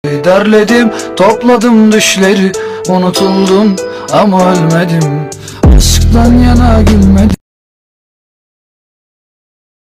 Derledim, topladım düşleri, unutuldum ama ölmedim. Aşktan yana gülmedim.